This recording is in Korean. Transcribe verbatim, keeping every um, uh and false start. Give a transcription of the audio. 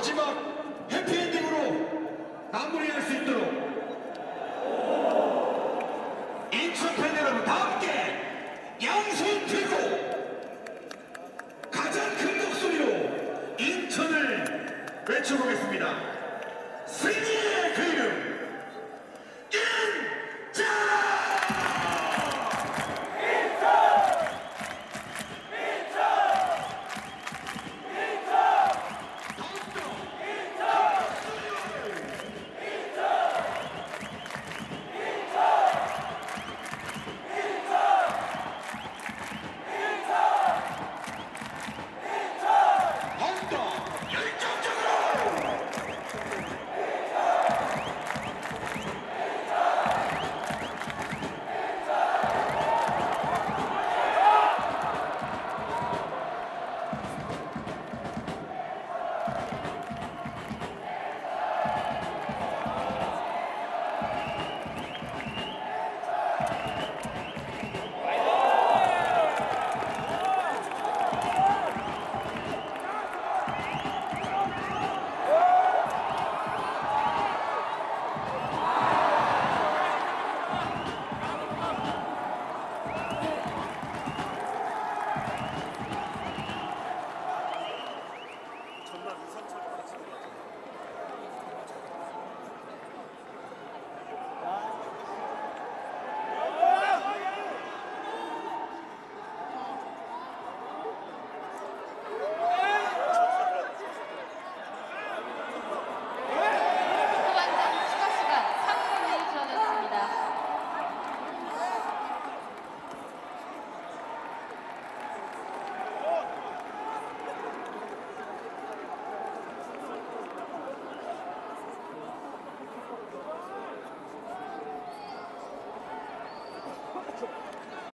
마지막 해피엔딩으로 마무리할 수 있도록 인천 팬 여러분 다 함께 양손 들고 가장 큰 목소리로 인천을 외쳐보겠습니다. 승리의 그 이름 인천! 정말 유산처럼 같이